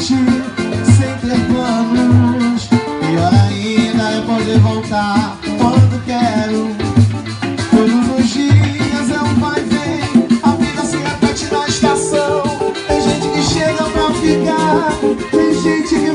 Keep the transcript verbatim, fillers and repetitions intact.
curtir sem ter planos. Pior ainda é poder voltar quando quero. Todos os dias é um vai e vem, a vida se repete na estação. Tem gente que chega pra ficar, tem gente que